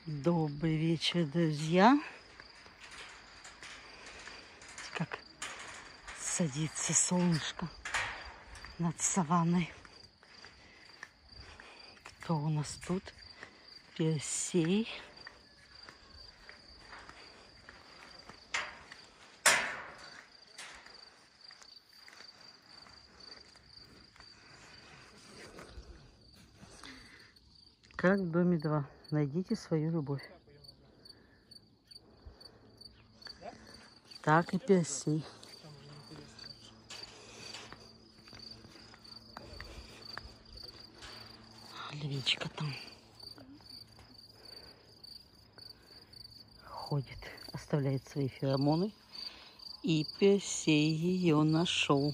Добрый вечер, друзья. Как садится солнышко над саванной. Кто у нас тут? Персей. Как в доме 2. Найдите свою любовь. Так и Персей. Львичка там ходит, оставляет свои феромоны. И Персей ее нашел.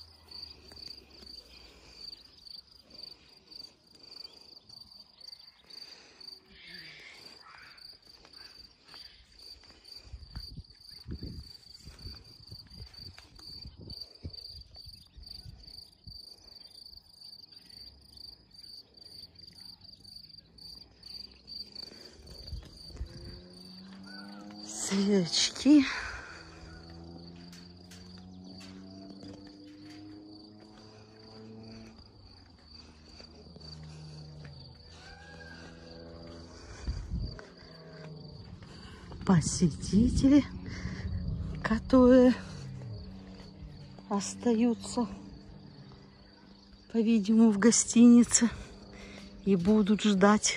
Сверчки. Посетители, которые остаются, по-видимому, в гостинице и будут ждать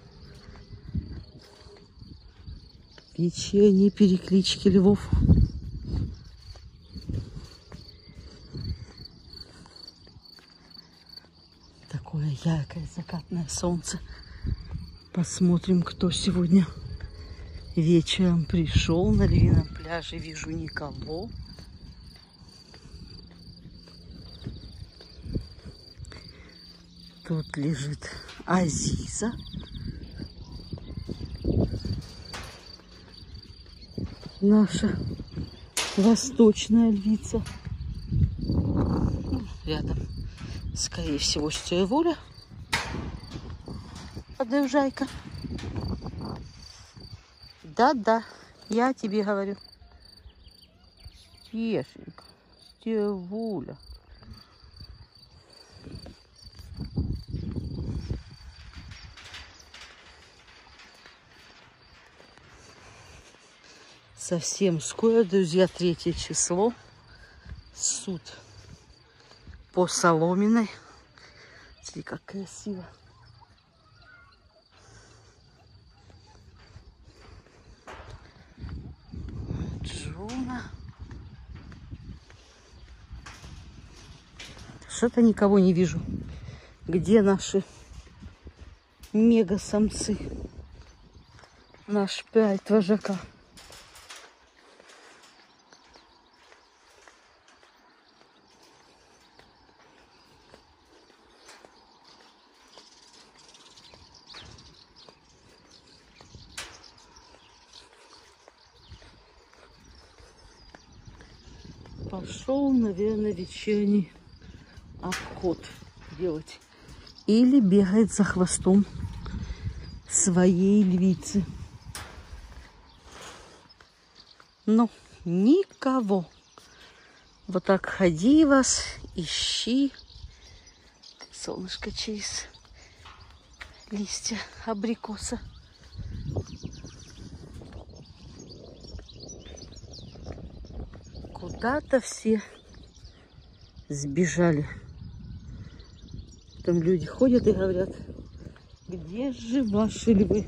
вечерней переклички львов. Такое яркое закатное солнце. Посмотрим, кто сегодня вечером пришел. На львином пляже вижу никого. Тут лежит Азиза. Наша восточная львица. Рядом, скорее всего, Стирвуля. Подъезжай-ка. Да-да, я тебе говорю. Стешенька, Стирвуля. Совсем скоро, друзья, 3 число. Суд по Соломенной. Смотри, как красиво. Джуна. Что-то никого не вижу. Где наши мега-самцы? Наш прайд вожака. Пошел, наверное, вечерний обход делать. Или бегает за хвостом своей львицы. Но никого. Вот так ходи вас, ищи. Солнышко через листья абрикоса. Куда-то все сбежали. Там люди ходят и говорят: где же ваши львы?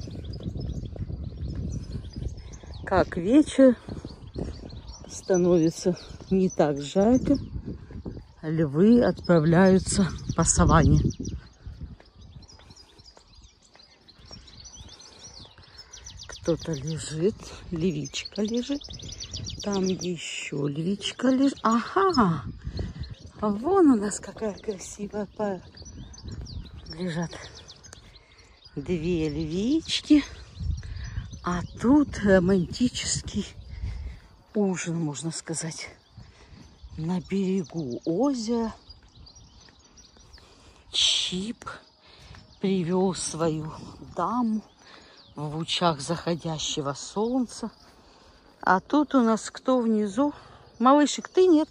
Как вечер становится не так жарко, львы отправляются по саванне. Кто-то лежит, львичка лежит. Там еще львичка лежит. Ага! А вон у нас какая красивая пара. Лежат 2 львички. А тут романтический ужин, можно сказать. На берегу озера. Чип привел свою даму в лучах заходящего солнца. А тут у нас кто внизу? Малышек, ты нет?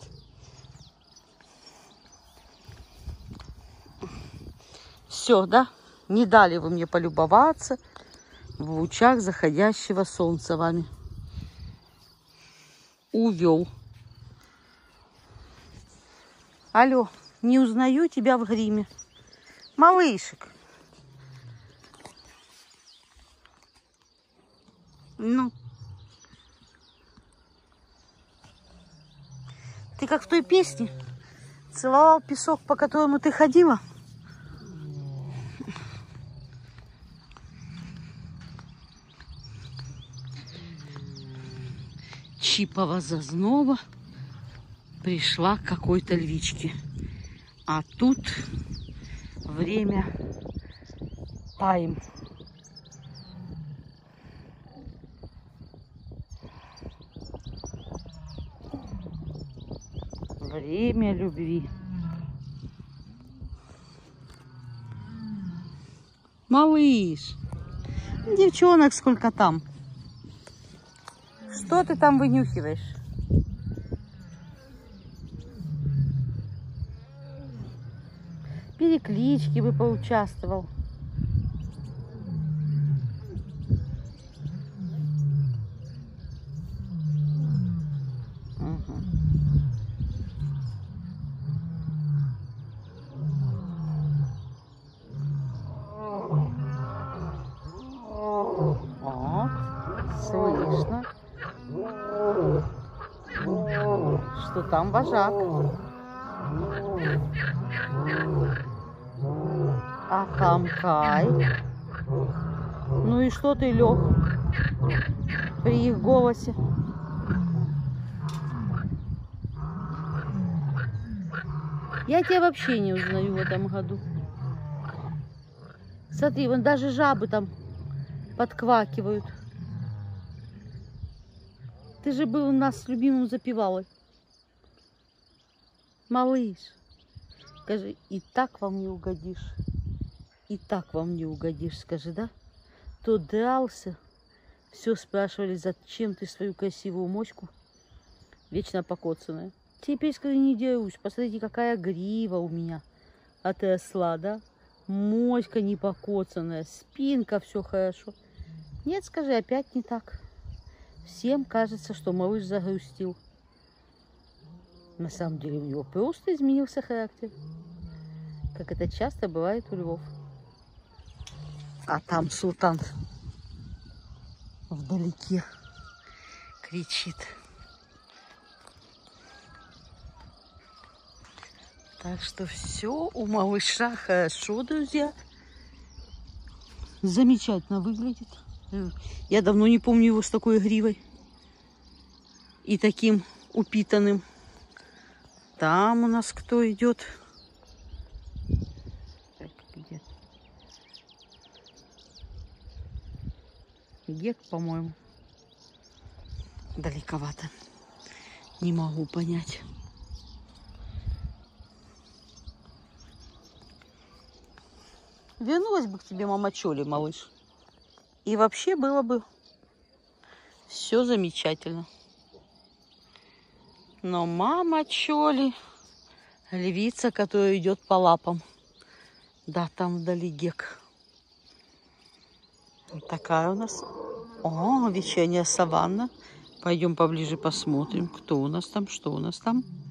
Все, да? Не дали вы мне полюбоваться в лучах заходящего солнца вами. Увел. Алло, не узнаю тебя в гриме. Малышек. Ну. Ты как в той песне. Целовал песок, по которому ты ходила. Чипова Зазнова пришла к какой-то львичке. А тут время тайм. Время любви. Малыш, девчонок сколько там? Что ты там вынюхиваешь? Переклички бы поучаствовал. Угу. О, слышно, что там вожак. А там Кай. Ну и что ты лег при их голосе? Я тебя вообще не узнаю в этом году. Смотри, вон даже жабы там подквакивают. Ты же был у нас с любимым запевалой. Малыш, скажи, и так вам не угодишь? И так вам не угодишь, скажи, да? То дрался, все спрашивали, зачем ты свою красивую мочку, вечно покоцанная. Теперь, скажи, не дерусь, посмотрите, какая грива у меня отросла, да? Моська не покоцанная, спинка, все хорошо. Нет, скажи, опять не так. Всем кажется, что малыш загрустил. На самом деле у него просто изменился характер, как это часто бывает у львов. А там султан вдалеке кричит. Так что все у малыша хорошо, друзья. Замечательно выглядит. Я давно не помню его с такой гривой и таким упитанным. Там у нас кто идет? Где? Гек, по-моему. Далековато. Не могу понять. Вернулась бы к тебе мама Чоли, малыш. И вообще было бы все замечательно. Но мама Чоли, львица, которая идет по лапам. Да, там вдали Гек. Вот такая у нас. О, вечерняя саванна. Пойдем поближе посмотрим, кто у нас там, что у нас там.